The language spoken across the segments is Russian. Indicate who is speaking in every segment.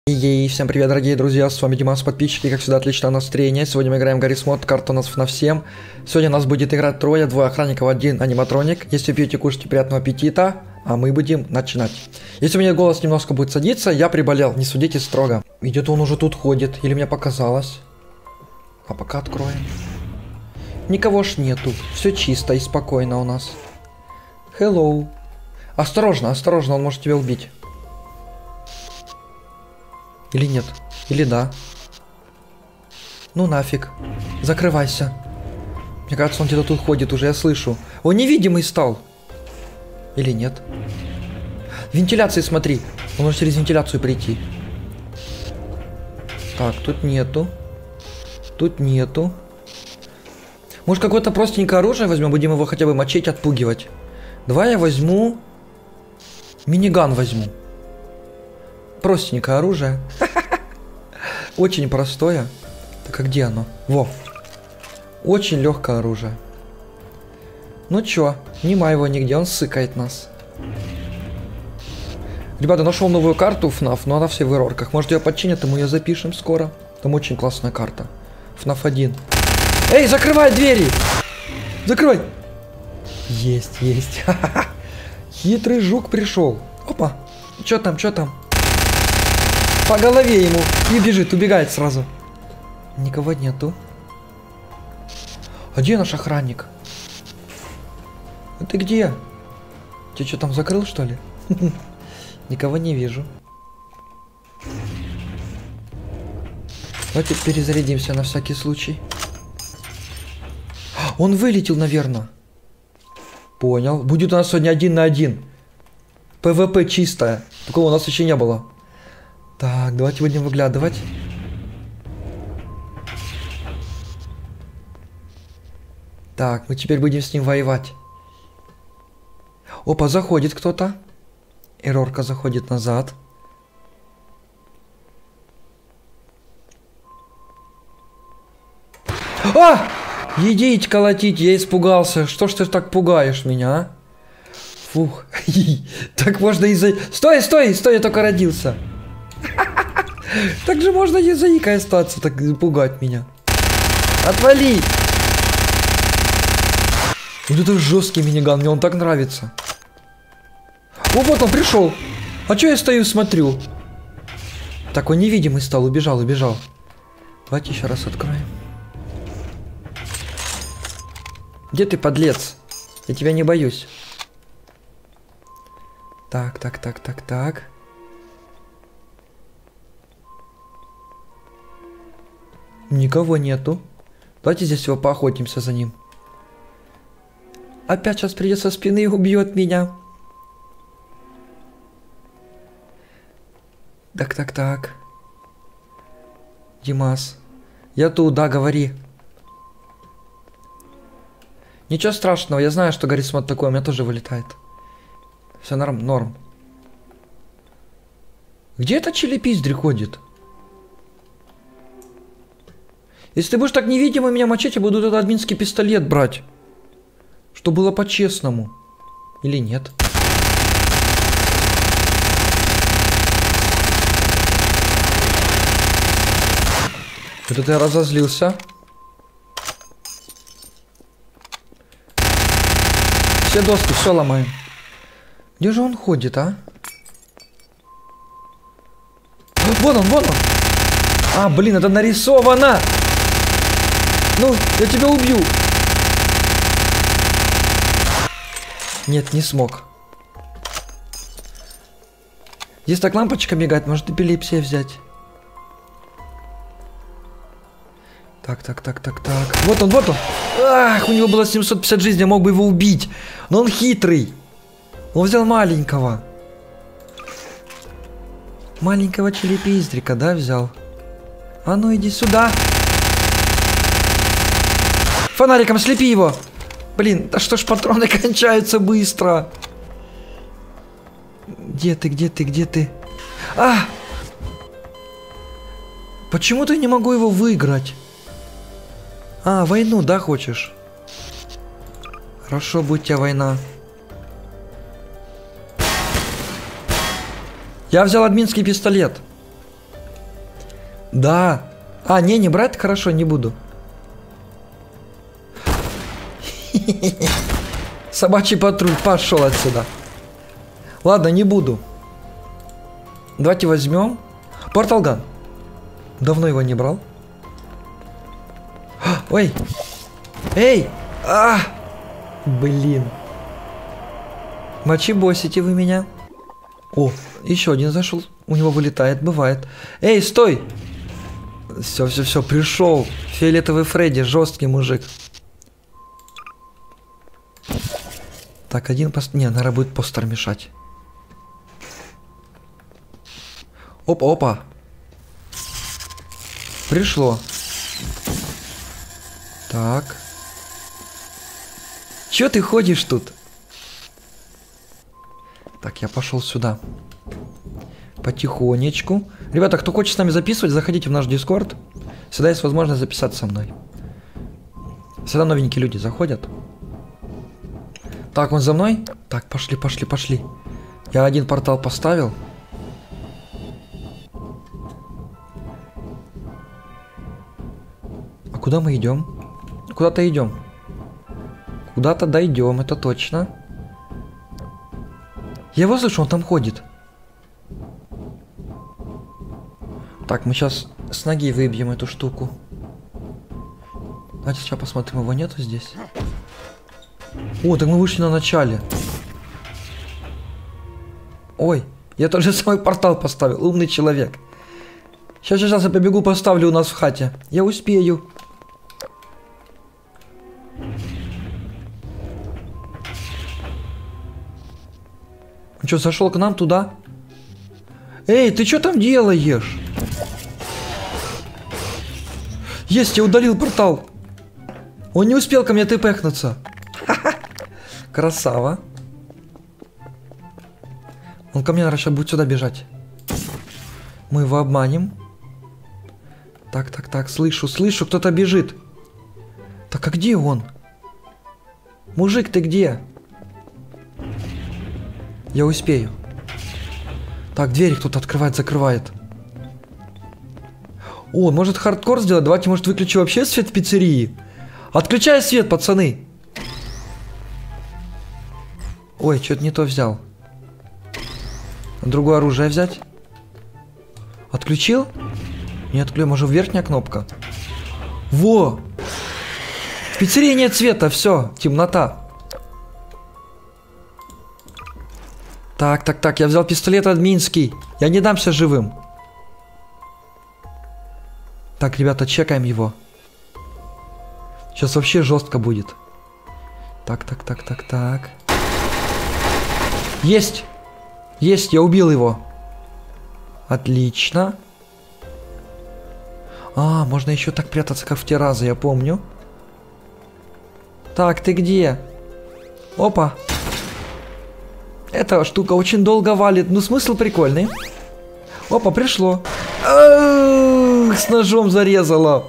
Speaker 1: Ей, всем привет, дорогие друзья, с вами Димас, подписчики, как всегда, отличное настроение. Сегодня мы играем Garry's Mod, карта у нас на всем. Сегодня у нас будет играть трое, двое охранников, один аниматроник. Если пьете, кушайте, приятного аппетита, а мы будем начинать. Если у меня голос немножко будет садиться, я приболел, не судите строго. Где-то он уже тут ходит, или мне показалось. А пока откроем. Никого ж нету, все чисто и спокойно у нас. Hello. Осторожно, осторожно, он может тебя убить. Или нет? Или да? Ну нафиг. Закрывайся. Мне кажется, он где-то тут ходит уже, я слышу. Он невидимый стал. Или нет? Вентиляции смотри. Он может через вентиляцию прийти. Так, тут нету. Тут нету. Может, какое-то простенькое оружие возьмем? Будем его хотя бы мочить, отпугивать. Давай я возьму... Миниган возьму. Простенькое оружие. Очень простое. Так, а где оно? Во. Очень легкое оружие. Ну чё, нема его нигде, он сыкает нас. Ребята, нашел новую карту FNAF, но она все в эрорках. Может, ее починят, и мы ее запишем скоро. Там очень классная карта. FNAF 1. Эй, закрывай двери! Закрывай! Есть, есть. Хитрый жук пришел. Опа. Чё там, чё там? По голове ему. И бежит, убегает сразу. Никого нету. А где наш охранник? А ты где? Ты что, там закрыл, что ли? Никого не вижу. Давайте перезарядимся на всякий случай. Он вылетел, наверное. Понял. Будет у нас сегодня 1 на 1. ПВП чистая. Такого у нас еще не было. Так, давайте будем выглядывать. Так, мы теперь будем с ним воевать. Опа, заходит кто-то. Эрорка заходит назад. А! Едить, колотить, я испугался. Что ж ты так пугаешь меня, а? Фух. Так можно и за... Стой, стой, стой, я только родился. Так же можно и заикой остаться, так пугать меня. Отвали! Вот это жесткий миниган, мне он так нравится. О, вот он пришел. А что я стою, смотрю? Так, он невидимый стал, убежал, убежал. Давайте еще раз откроем. Где ты, подлец? Я тебя не боюсь. Так, так, так, так, так. Никого нету. Давайте здесь его поохотимся за ним. Опять сейчас придет со спины и убьет меня. Так, так, так. Димас. Я тут, да, говори. Ничего страшного, я знаю, что Garry's Mod такое, у меня тоже вылетает. Все норм. Где этот челепиздрик ходит? Если ты будешь так невидимо меня мочить, я буду этот админский пистолет брать. Что было по-честному. Или нет? Вот это я разозлился. Все доски, все ломаем. Где же он ходит, а? Вон он, вон он. А, блин, это нарисовано. Ну, я тебя убью. Нет, не смог. Здесь так лампочка мигает, может эпилепсия взять. Так, так, так, так, так. Вот он, вот он. Ах, у него было 750 жизней, я мог бы его убить. Но он хитрый. Он взял маленького. Маленького челепиздрика, да, взял? А ну иди сюда. Фонариком слепи его. Блин, да что ж патроны кончаются быстро. Где ты, где ты, где ты? А! Почему-то я не могу его выиграть. А, войну, да, хочешь? Хорошо, будь у тебя война. Я взял админский пистолет. Да. А, не брать, хорошо, не буду. Собачий патруль, пошел отсюда. Ладно, не буду. Давайте возьмем. Порталган. Давно его не брал. Ой. Эй. Блин. Мочи-босите вы меня. О, еще один зашел. У него вылетает, бывает. Эй, стой. Все, пришел. Фиолетовый Фредди, жесткий мужик. Так, один пост... Не, наверное, будет постер мешать. Опа. Пришло. Так. Чё ты ходишь тут? Так, я пошел сюда. Потихонечку. Ребята, кто хочет с нами записывать, заходите в наш Дискорд. Всегда есть возможность записаться со мной. Всегда новенькие люди заходят. Так, он за мной? Так, пошли. Я один портал поставил. А куда мы идем? Куда-то идем. Куда-то дойдем, это точно. Я его слышу, он там ходит. Так, мы сейчас с ноги выбьем эту штуку. Давайте сейчас посмотрим, его нету здесь. О, так мы вышли на начале. Ой, я тот же самый портал поставил, умный человек. Сейчас я побегу, поставлю у нас в хате. Я успею. Он что, зашел к нам туда? Эй, ты что там делаешь? Есть, я удалил портал. Он не успел ко мне тпхнуться. Красава. Он ко мне, наверное, сейчас будет сюда бежать. Мы его обманем. Так, слышу, кто-то бежит. Так, а где он? Мужик, ты где? Я успею. Так, двери кто-то открывает, закрывает. О, может хардкор сделать? Давайте, может, выключу вообще свет в пиццерии. Отключай свет, пацаны. Ой, что-то не то взял. Другое оружие взять. Отключил? Не отключил, может, верхняя кнопка? Во! В пиццерии нет света, все, темнота. Так, я взял пистолет админский. Я не дамся живым. Так, ребята, чекаем его. Сейчас вообще жестко будет. Так. Есть! Есть, я убил его. Отлично. А, можно еще так прятаться, как в те разы, я помню. Так, ты где? Опа. Эта штука очень долго валит. Ну, смысл прикольный. Опа, пришло. С ножом зарезала.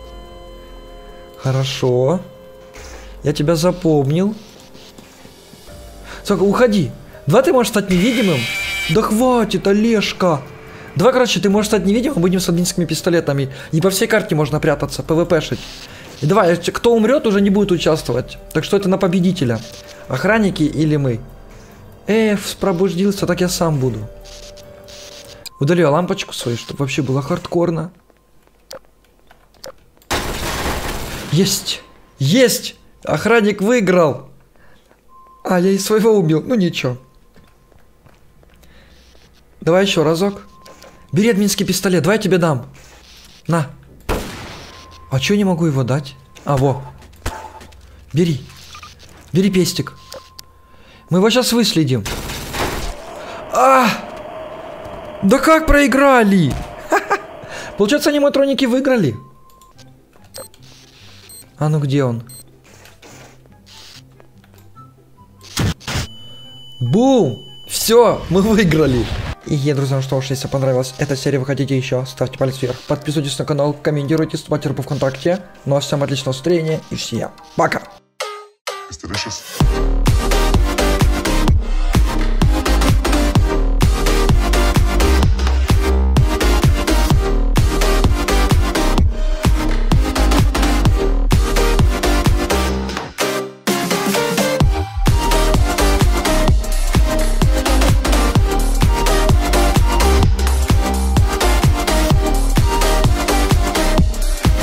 Speaker 1: Хорошо. Я тебя запомнил. Сколько, уходи. Давай ты можешь стать невидимым. Да хватит, Олежка. Давай, короче, ты можешь стать невидимым. Будем с админскими пистолетами. И по всей карте можно прятаться, пвпшить. И давай, кто умрет, уже не будет участвовать. Так что это на победителя. Охранники или мы. Пробудился, так я сам буду. Удалю лампочку свою, чтобы вообще было хардкорно. Есть! Есть! Охранник выиграл! А, я и своего убил. Ну ничего. Давай еще разок. Бери админский пистолет, давай я тебе дам. На. А чё не могу его дать? А, во. Бери. Бери пестик. Мы его сейчас выследим. Да как проиграли? Получается, аниматроники выиграли. А ну где он? Бум! Все, мы выиграли. И, друзья, ну что ж, если понравилась эта серия, вы хотите еще, ставьте палец вверх, подписывайтесь на канал, комментируйте, вступайте в группу ВКонтакте. Ну а всем отличного настроения и всем пока!